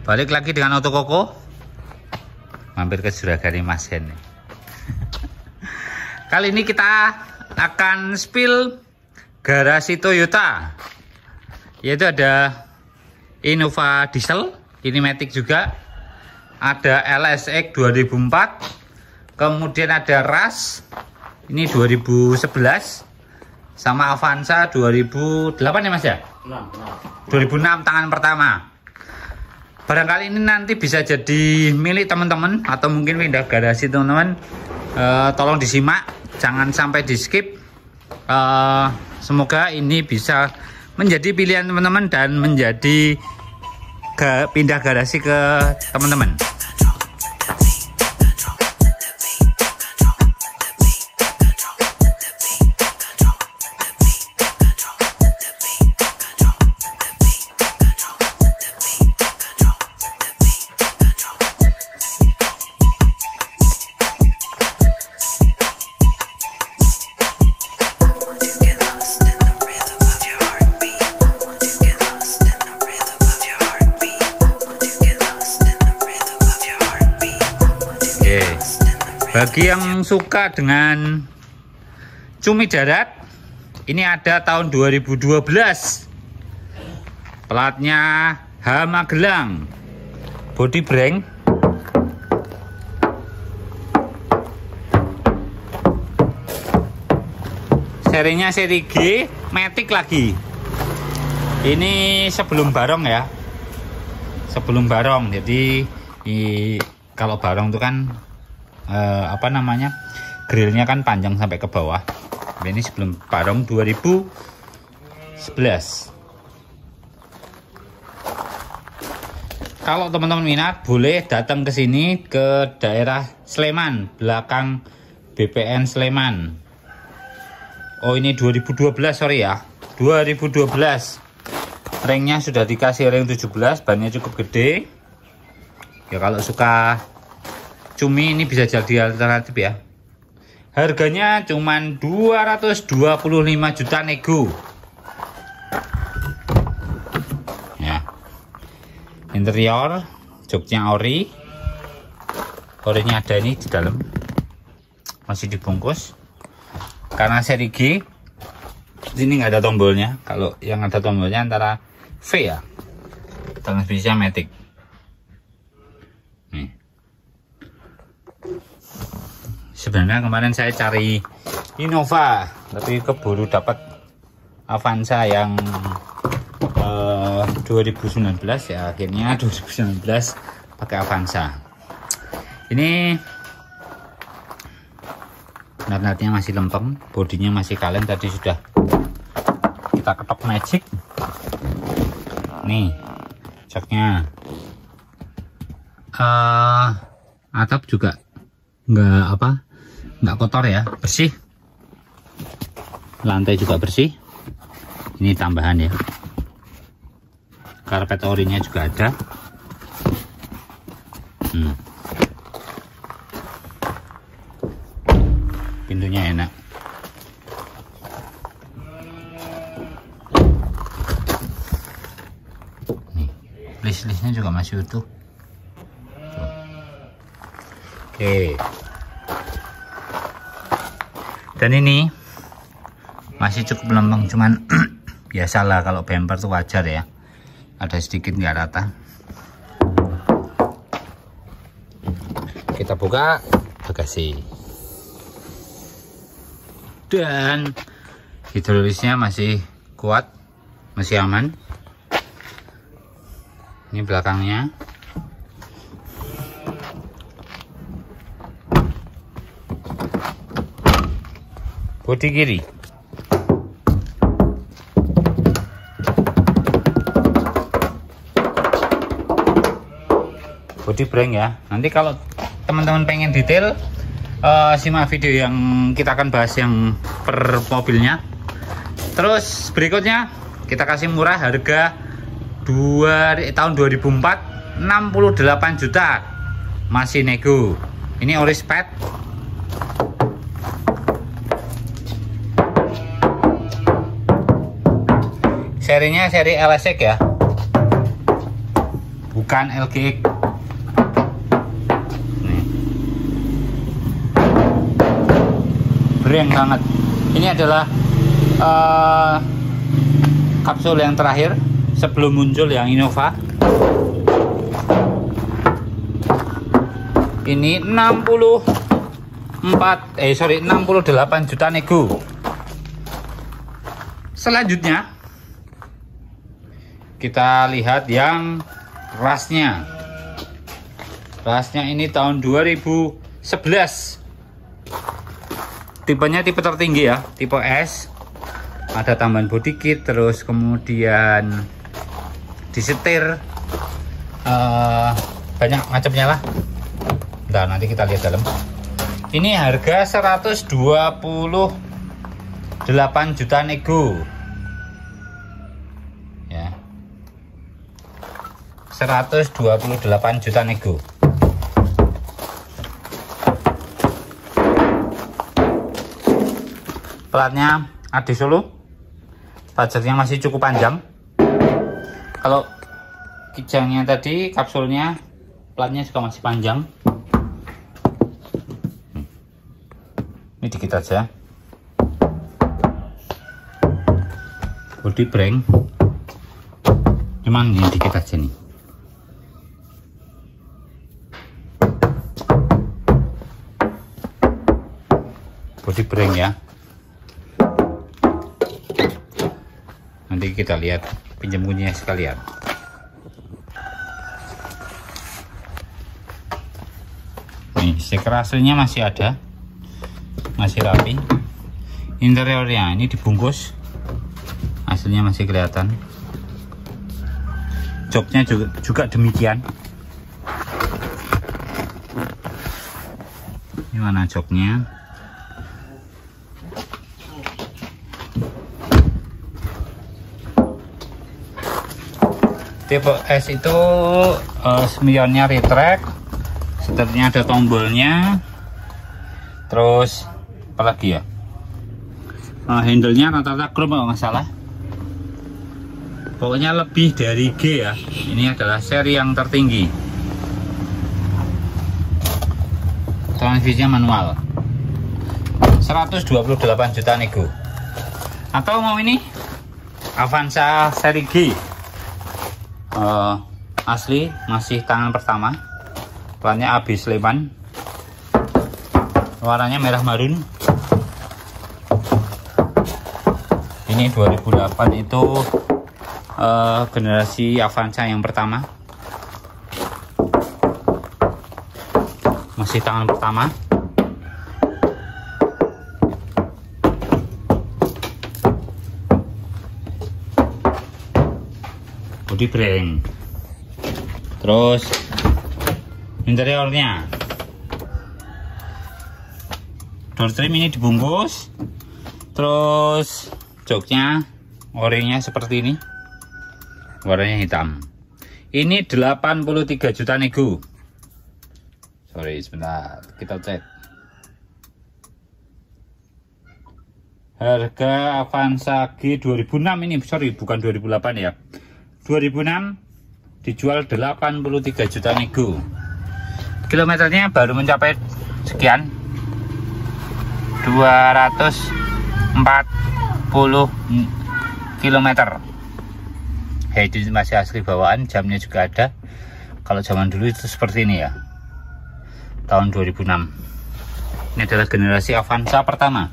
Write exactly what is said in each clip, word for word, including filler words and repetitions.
Balik lagi dengan Auto Koko. Mampir ke Juragan Mas Hen. Kali ini kita akan spill garasi Toyota. Yaitu ada Innova diesel, ini Matic juga. Ada L S X dua ribu empat. Kemudian ada Rush. Ini dua ribu sebelas. Sama Avanza dua ribu delapan ya Mas ya? dua ribu enam tangan pertama. Barangkali ini nanti bisa jadi milik teman-teman atau mungkin pindah garasi teman-teman. Uh, tolong disimak, jangan sampai di skip. Uh, semoga ini bisa menjadi pilihan teman-teman dan menjadi ke pindah garasi ke teman-teman. Bagi yang suka dengan cumi darat, ini ada tahun dua ribu dua belas. Platnya H Magelang. Body brake. Serinya seri G, Matic lagi. Ini sebelum barong ya. Sebelum barong. Jadi i, kalau barong itu kan Uh, apa namanya, grillnya kan panjang sampai ke bawah. Ini sebelum barong dua ribu sebelas. Kalau teman-teman minat boleh datang ke sini ke daerah Sleman, belakang B P N Sleman. Oh ini dua ribu dua belas, sorry ya, dua ribu dua belas. Ringnya sudah dikasih ring tujuh belas, bannya cukup gede. Ya kalau suka cumi ini bisa jadi alternatif ya. Harganya cuman dua ratus dua puluh lima juta nego. Ya. Interior joknya ori. Orinya ada ini di dalam. Masih dibungkus. Karena seri G ini nggak ada tombolnya. Kalau yang ada tombolnya antara V ya. Transmisinya Matic. Nih. Sebenarnya kemarin saya cari Innova, tapi keburu dapat Avanza yang uh, dua ribu sembilan belas ya. Akhirnya dua ribu sembilan belas pakai Avanza. Ini nat-natnya masih lempeng, bodinya masih kaleng. Tadi sudah kita ketok magic. Nih ceknya. Uh, atap juga nggak apa nggak kotor ya, bersih. Lantai juga bersih. Ini tambahan ya. Karpet orinya juga ada. hmm. Pintunya enak. Nih list-listnya juga masih utuh. Tuh. Oke. Dan ini masih cukup lempeng, cuman biasalah kalau bumper tuh wajar ya, ada sedikit nggak rata. Kita buka bagasi dan hidrolisnya masih kuat, masih aman. Ini belakangnya. Bodi kiri. Bodi brake ya. Nanti kalau teman-teman pengen detail, uh, simak video yang kita akan bahas yang per mobilnya. Terus berikutnya kita kasih murah harga dua, tahun dua ribu empat enam puluh delapan juta. Masih nego. Ini ori sped. Serinya seri L S X ya. bukan L G X. Nih. Breng banget. Ini adalah uh, kapsul yang terakhir sebelum muncul yang Innova. Ini enam puluh empat eh sorry enam puluh delapan juta nego. Selanjutnya kita lihat yang rasnya. Rasnya ini tahun dua ribu sebelas. Tipenya tipe tertinggi ya, tipe S. Ada tambahan body kit, terus kemudian disetir, uh, banyak macamnya lah. Nah, nanti kita lihat dalam. Ini harga seratus dua puluh delapan juta nego. Ya. seratus dua puluh delapan juta nego. Platnya Adi Solo. Pajarnya masih cukup panjang. Kalau kijangnya tadi, kapsulnya, platnya juga masih panjang. Ini dikit aja. Body breng, cuman ini dikit aja nih. Body breng ya. Nanti kita lihat pinjam kuncinya sekalian. Nih, stiker aslinya masih ada, masih rapi. Interiornya ini dibungkus, aslinya masih kelihatan. Joknya juga, juga demikian. Ini mana joknya? Tipe S itu uh, spionnya retract, setirnya ada tombolnya, terus apalagi ya, uh, handle-nya rata-rata chrome kalau nggak salah. Pokoknya lebih dari G ya. Ini adalah seri yang tertinggi. Transmisinya manual. seratus dua puluh delapan juta nego. Atau mau ini Avanza seri G. Uh, asli masih tangan pertama, platnya A B Sleman, warnanya merah marun. Ini dua ribu delapan itu uh, generasi Avanza yang pertama, masih tangan pertama. Body breng, terus interiornya door trim ini dibungkus, terus joknya orinya seperti ini, warnanya hitam. Ini delapan puluh tiga juta nego. Sorry sebentar, kita cek harga Avanza G dua ribu enam ini, sorry bukan dua ribu delapan ya, dua ribu enam dijual delapan puluh tiga juta nego. Kilometernya baru mencapai sekian, dua ratus empat puluh kilometer. Hey, itu masih asli bawaan, jamnya juga ada. Kalau zaman dulu itu seperti ini ya, tahun dua ribu enam. Ini adalah generasi Avanza pertama,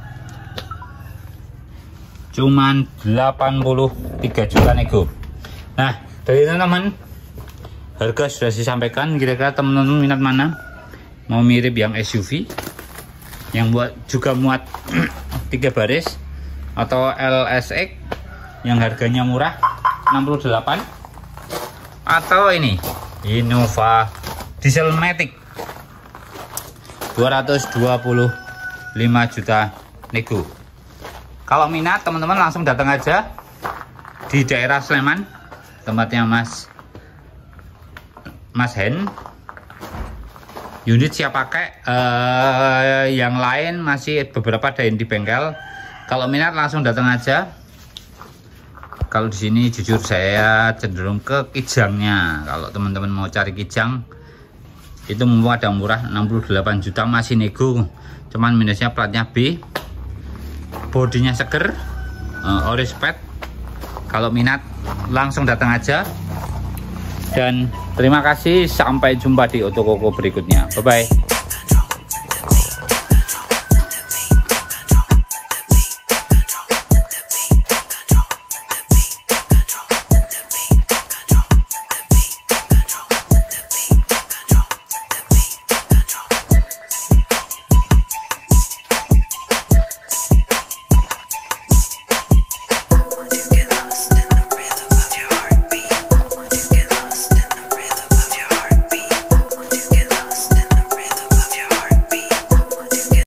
cuman delapan puluh tiga juta nego. Nah, dari teman-teman, harga sudah disampaikan. Kira-kira teman-teman minat mana? Mau mirip yang S U V, yang buat juga muat tiga baris, atau L S X yang harganya murah enam puluh delapan, atau ini Innova Dieselmatic dua ratus dua puluh lima juta nego. Kalau minat, teman-teman langsung datang aja di daerah Sleman, tempatnya Mas Mas Hen. Unit siap pakai, uh, yang lain masih beberapa ada yang di bengkel. Kalau minat langsung datang aja Kalau di sini jujur saya cenderung ke kijangnya. Kalau teman-teman mau cari kijang itu mumpung ada murah enam puluh delapan juta masih nego. Cuman minusnya platnya B, bodinya seger, uh, oris pet. Kalau minat langsung datang aja. Dan terima kasih, sampai jumpa di Otokoko berikutnya. Bye bye.